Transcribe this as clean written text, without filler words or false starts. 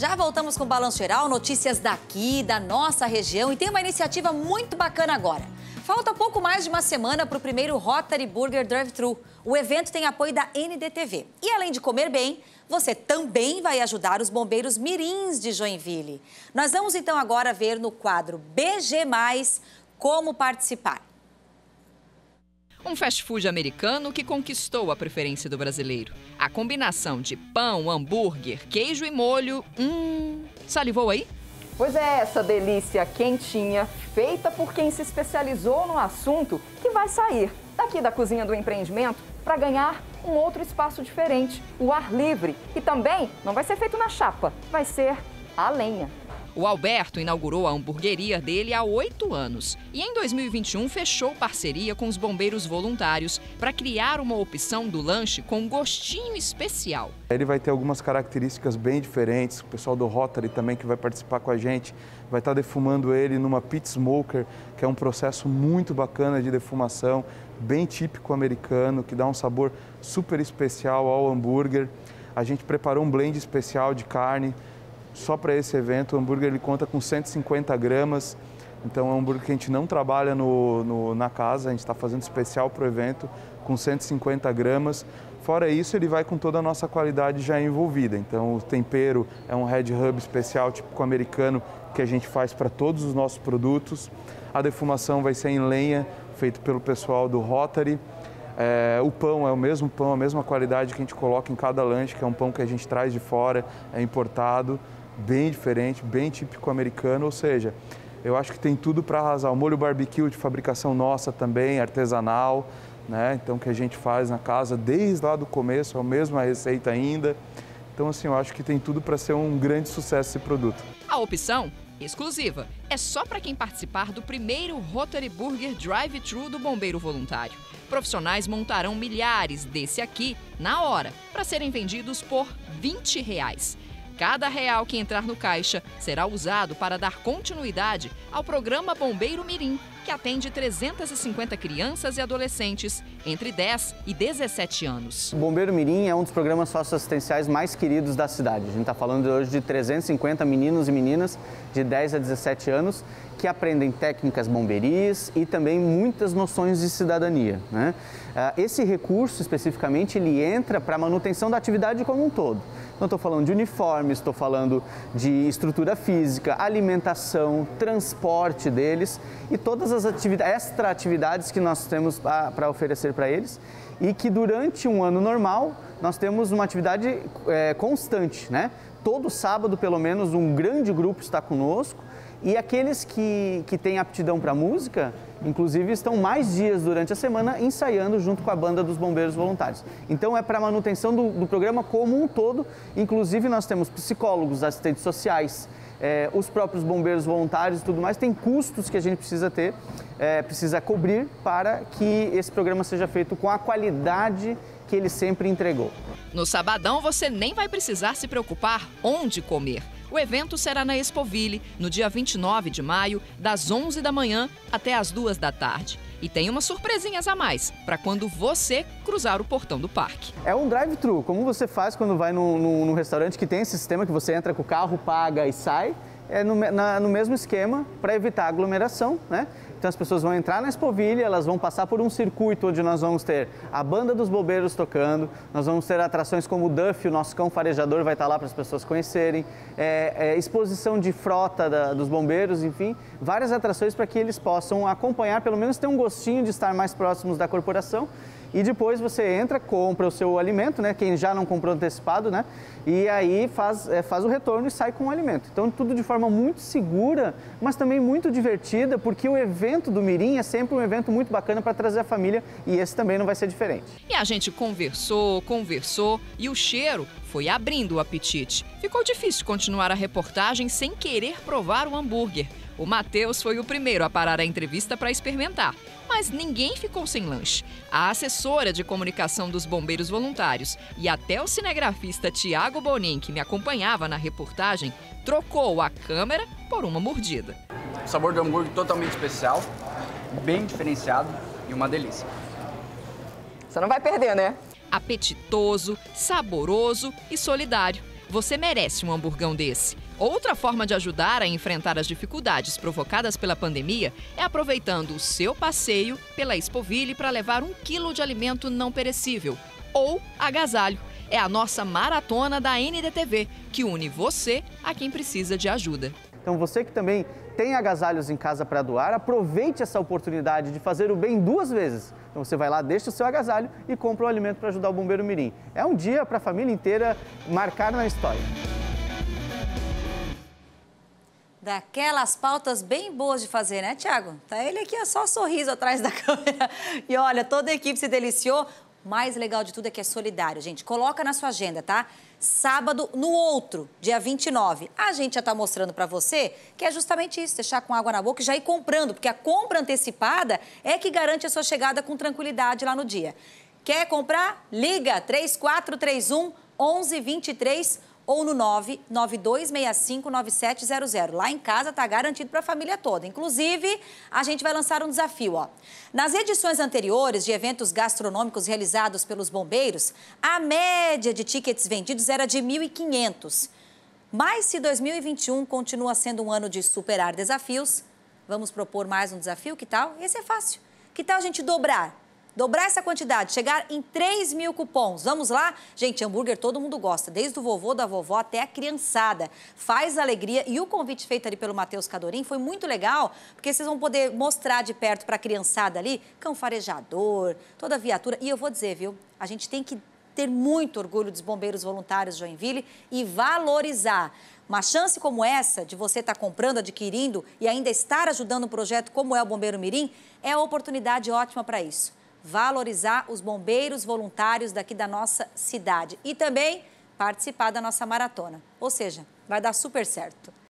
Já voltamos com o Balanço Geral, notícias daqui, da nossa região, e tem uma iniciativa muito bacana agora. Falta pouco mais de uma semana para o primeiro Rotary Burger Drive-Thru. O evento tem apoio da NDTV. E além de comer bem, você também vai ajudar os bombeiros mirins de Joinville. Nós vamos então agora ver no quadro BG+, como participar. Um fast food americano que conquistou a preferência do brasileiro. A combinação de pão, hambúrguer, queijo e molho... salivou aí? Pois é, essa delícia quentinha, feita por quem se especializou no assunto, que vai sair daqui da cozinha do empreendimento para ganhar um outro espaço diferente, o ar livre. E também não vai ser feito na chapa, vai ser a lenha. O Alberto inaugurou a hamburgueria dele há 8 anos e em 2021 fechou parceria com os bombeiros voluntários para criar uma opção do lanche com um gostinho especial. Ele vai ter algumas características bem diferentes, o pessoal do Rotary também que vai participar com a gente vai estar defumando ele numa pit smoker, que é um processo muito bacana de defumação, bem típico americano, que dá um sabor super especial ao hambúrguer. A gente preparou um blend especial de carne. Só para esse evento, o hambúrguer ele conta com 150 gramas, então é um hambúrguer que a gente não trabalha na casa, a gente está fazendo especial para o evento, com 150 gramas. Fora isso, ele vai com toda a nossa qualidade já envolvida, então o tempero é um Red Rub especial, típico americano, que a gente faz para todos os nossos produtos. A defumação vai ser em lenha, feito pelo pessoal do Rotary. O pão é o mesmo pão, a mesma qualidade que a gente coloca em cada lanche, que é um pão que a gente traz de fora, é importado. Bem diferente, bem típico americano, ou seja, eu acho que tem tudo para arrasar. O molho barbecue de fabricação nossa também, artesanal, né? Então que a gente faz na casa desde lá do começo, é a mesma receita ainda. Então assim, eu acho que tem tudo para ser um grande sucesso esse produto. A opção exclusiva é só para quem participar do primeiro Rotary Burger Drive-Thru do Bombeiro Voluntário. Profissionais montarão milhares desse aqui na hora, para serem vendidos por R$20. Cada real que entrar no caixa será usado para dar continuidade ao programa Bombeiro Mirim, que atende 350 crianças e adolescentes entre 10 e 17 anos. O Bombeiro Mirim é um dos programas socioassistenciais mais queridos da cidade. A gente está falando hoje de 350 meninos e meninas de 10 a 17 anos que aprendem técnicas bombeiris e também muitas noções de cidadania, né? Esse recurso, especificamente, ele entra para a manutenção da atividade como um todo. Então, estou falando de uniformes, estou falando de estrutura física, alimentação, transporte deles e todas as extra atividades que nós temos para oferecer para eles e que durante um ano normal nós temos uma atividade constante, né? Todo sábado, pelo menos, um grande grupo está conosco e aqueles que têm aptidão para música, inclusive, estão mais dias durante a semana ensaiando junto com a banda dos bombeiros voluntários. Então, é para a manutenção do programa como um todo. Inclusive, nós temos psicólogos, assistentes sociais, os próprios bombeiros voluntários e tudo mais. Tem custos que a gente precisa cobrir para que esse programa seja feito com a qualidade que ele sempre entregou. No sabadão, você nem vai precisar se preocupar onde comer. O evento será na Expoville, no dia 29 de maio, das 11 da manhã até as 2 da tarde. E tem umas surpresinhas a mais, para quando você cruzar o portão do parque. É um drive-thru, como você faz quando vai num restaurante que tem esse sistema que você entra com o carro, paga e sai. É no mesmo esquema para evitar aglomeração, né? Então as pessoas vão entrar na Expoville, elas vão passar por um circuito onde nós vamos ter a banda dos bombeiros tocando, nós vamos ter atrações como o Duff, o nosso cão farejador vai estar lá para as pessoas conhecerem, exposição de frota dos bombeiros, enfim, várias atrações para que eles possam acompanhar, pelo menos ter um gostinho de estar mais próximos da corporação. E depois você entra, compra o seu alimento, né? Quem já não comprou antecipado, né? E aí faz o retorno e sai com o alimento. Então, tudo de forma muito segura, mas também muito divertida, porque o evento do Mirim é sempre um evento muito bacana para trazer a família e esse também não vai ser diferente. E a gente conversou e o cheiro foi abrindo o apetite. Ficou difícil continuar a reportagem sem querer provar o hambúrguer. O Matheus foi o primeiro a parar a entrevista para experimentar, mas ninguém ficou sem lanche. A assessora de comunicação dos bombeiros voluntários e até o cinegrafista Tiago Bonin, que me acompanhava na reportagem, trocou a câmera por uma mordida. O sabor do hambúrguer totalmente especial, bem diferenciado e uma delícia. Você não vai perder, né? Apetitoso, saboroso e solidário. Você merece um hamburgão desse. Outra forma de ajudar a enfrentar as dificuldades provocadas pela pandemia é aproveitando o seu passeio pela Expoville para levar 1 quilo de alimento não perecível, ou agasalho. É a nossa maratona da NDTV, que une você a quem precisa de ajuda. Então você que também tem agasalhos em casa para doar, aproveite essa oportunidade de fazer o bem 2 vezes. Então você vai lá, deixa o seu agasalho e compra o alimento para ajudar o Bombeiro Mirim. É um dia para a família inteira marcar na história. Daquelas pautas bem boas de fazer, né, Thiago? Tá ele aqui, ó, só sorriso atrás da câmera. E olha, toda a equipe se deliciou. O mais legal de tudo é que é solidário, gente. Coloca na sua agenda, tá? Sábado, no outro, dia 29. A gente já tá mostrando pra você que é justamente isso, deixar com água na boca e já ir comprando, porque a compra antecipada é que garante a sua chegada com tranquilidade lá no dia. Quer comprar? Liga 3431 1123 ou no 992659700. Lá em casa tá garantido para a família toda. Inclusive, a gente vai lançar um desafio, ó. Nas edições anteriores de eventos gastronômicos realizados pelos bombeiros, a média de tickets vendidos era de 1.500. Mas se 2021 continua sendo um ano de superar desafios, vamos propor mais um desafio, que tal? Esse é fácil. Que tal a gente dobrar essa quantidade, chegar em 3.000 cupons. Vamos lá? Gente, hambúrguer todo mundo gosta, desde o vovô, da vovó até a criançada. Faz alegria. E o convite feito ali pelo Matheus Cadorim foi muito legal, porque vocês vão poder mostrar de perto para a criançada ali, cão farejador, toda a viatura. E eu vou dizer, viu, a gente tem que ter muito orgulho dos bombeiros voluntários de Joinville e valorizar. Uma chance como essa, de você estar comprando, adquirindo e ainda estar ajudando um projeto como é o Bombeiro Mirim, é a oportunidade ótima para isso. Valorizar os bombeiros voluntários daqui da nossa cidade e também participar da nossa maratona. Ou seja, vai dar super certo.